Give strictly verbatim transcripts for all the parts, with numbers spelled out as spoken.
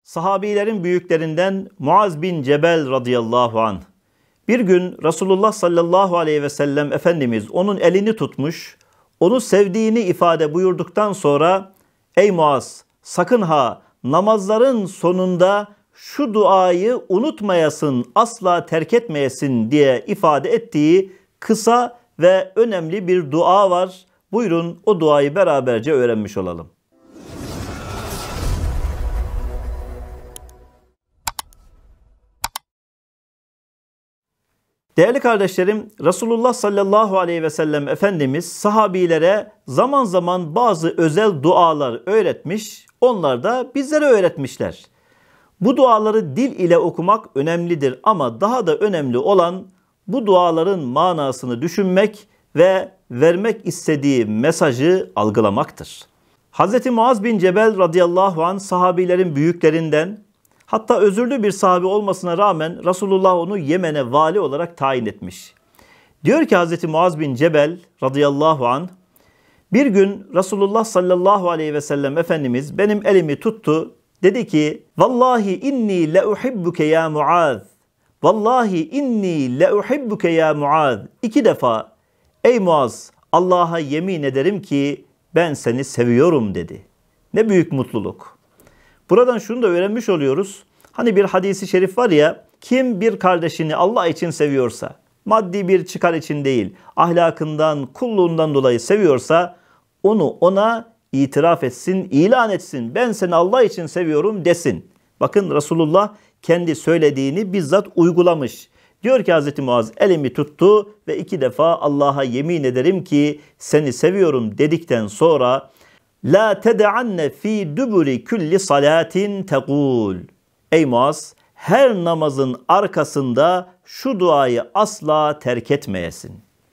Sahabilerin büyüklerinden Muaz bin Cebel radıyallahu anh. Bir gün Resulullah sallallahu aleyhi ve sellem Efendimiz onun elini tutmuş, onu sevdiğini ifade buyurduktan sonra "Ey Muaz, sakın ha namazların sonunda şu duayı unutmayasın, asla terk etmeyesin" diye ifade ettiği kısa ve önemli bir dua var. Buyurun o duayı beraberce öğrenmiş olalım. Değerli kardeşlerim, Resulullah sallallahu aleyhi ve sellem Efendimiz sahabilere zaman zaman bazı özel dualar öğretmiş, onlar da bizlere öğretmişler. Bu duaları dil ile okumak önemlidir ama daha da önemli olan bu duaların manasını düşünmek ve vermek istediği mesajı algılamaktır. Hazreti Muaz bin Cebel radıyallahu anh sahabilerin büyüklerinden, hatta özürlü bir sahabe olmasına rağmen Resulullah onu Yemen'e vali olarak tayin etmiş. Diyor ki Hazreti Muaz bin Cebel radıyallahu anh, bir gün Resulullah sallallahu aleyhi ve sellem Efendimiz benim elimi tuttu. Dedi ki, "Vallahi inni le uhibbuke ya Muaz. Vallahi inni le uhibbuke ya Muaz." İki defa, "Ey Muaz, Allah'a yemin ederim ki ben seni seviyorum" dedi. Ne büyük mutluluk. Buradan şunu da öğrenmiş oluyoruz. Hani bir hadisi şerif var ya, kim bir kardeşini Allah için seviyorsa, maddi bir çıkar için değil, ahlakından, kulluğundan dolayı seviyorsa, onu ona itiraf etsin, ilan etsin. Ben seni Allah için seviyorum desin. Bakın Resulullah kendi söylediğini bizzat uygulamış. Diyor ki Hazreti Muaz elimi tuttu ve iki defa Allah'a yemin ederim ki seni seviyorum dedikten sonra "La ted'anne fi duburi kulli salatin tekul." Ey Muaz, her namazın arkasında şu duayı asla terk etmeyesin.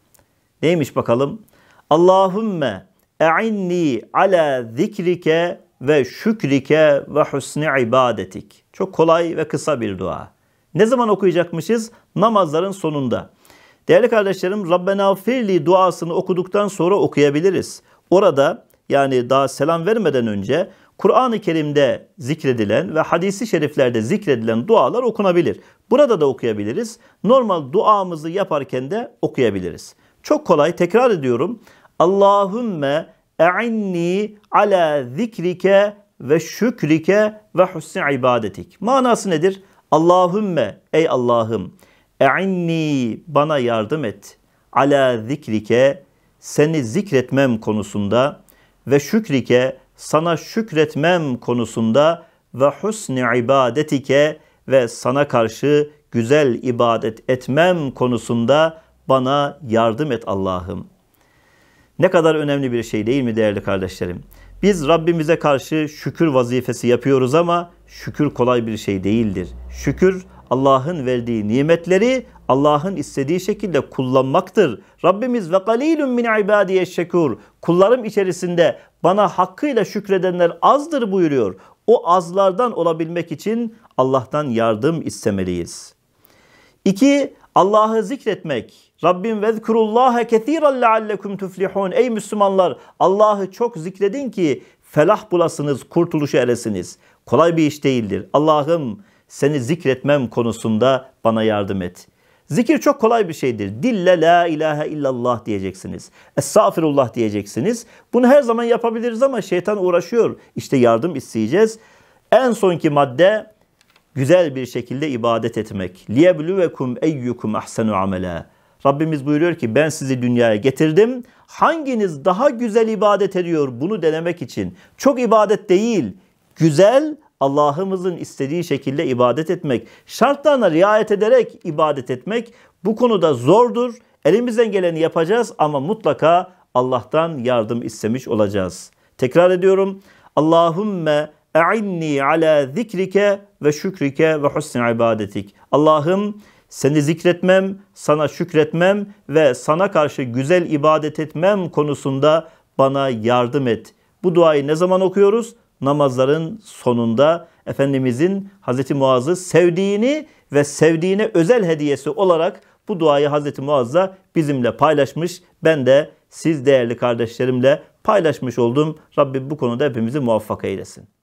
Neymiş bakalım? Allahümme e'inni ala zikrike ve şükrike ve husni ibadetik. Çok kolay ve kısa bir dua. Ne zaman okuyacakmışız? Namazların sonunda. Değerli kardeşlerim, Rabbena firli duasını okuduktan sonra okuyabiliriz. Orada, yani daha selam vermeden önce Kur'an-ı Kerim'de zikredilen ve hadisi şeriflerde zikredilen dualar okunabilir. Burada da okuyabiliriz. Normal duamızı yaparken de okuyabiliriz. Çok kolay, tekrar ediyorum. Allahümme e'inni ala zikrike ve şükrike ve husni ibadetik. Manası nedir? Allahümme, ey Allah'ım, e'inni, bana yardım et. Ala zikrike, seni zikretmem konusunda ve şükrike, sana şükretmem konusunda ve husni ibadetike, ve sana karşı güzel ibadet etmem konusunda bana yardım et Allah'ım. Ne kadar önemli bir şey değil mi değerli kardeşlerim? Biz Rabbimize karşı şükür vazifesi yapıyoruz ama şükür kolay bir şey değildir. Şükür Allah'ın verdiği nimetleri Allah'ın istediği şekilde kullanmaktır. Rabbimiz ve qalilun min ibadiyeşşekur. Kullarım içerisinde bana hakkıyla şükredenler azdır buyuruyor. O azlardan olabilmek için Allah'tan yardım istemeliyiz. İki, Allah'ı zikretmek. Rabbim vezkurullâhe ketîran leallekum tuflihûn. Ey Müslümanlar, Allah'ı çok zikredin ki felah bulasınız, kurtuluşa eresiniz. Kolay bir iş değildir. Allah'ım seni zikretmem konusunda bana yardım et. Zikir çok kolay bir şeydir. Dille la ilahe illallah diyeceksiniz. Estağfirullah diyeceksiniz. Bunu her zaman yapabiliriz ama şeytan uğraşıyor. İşte yardım isteyeceğiz. En sonki madde güzel bir şekilde ibadet etmek. Liyebluvekum eyyukum ahsenu amela. Rabbimiz buyuruyor ki ben sizi dünyaya getirdim. Hanginiz daha güzel ibadet ediyor bunu denemek için. Çok ibadet değil, güzel, Allah'ımızın istediği şekilde ibadet etmek, şartlarına riayet ederek ibadet etmek bu konuda zordur. Elimizden geleni yapacağız ama mutlaka Allah'tan yardım istemiş olacağız. Tekrar ediyorum. Allahümme e'inni ala zikrike ve şükrike ve husni ibadetik. Allah'ım seni zikretmem, sana şükretmem ve sana karşı güzel ibadet etmem konusunda bana yardım et. Bu duayı ne zaman okuyoruz? Namazların sonunda Efendimizin Hazreti Muaz'ı sevdiğini ve sevdiğine özel hediyesi olarak bu duayı Hazreti Muaz'la bizimle paylaşmış. Ben de siz değerli kardeşlerimle paylaşmış oldum. Rabbim bu konuda hepimizi muvaffak eylesin.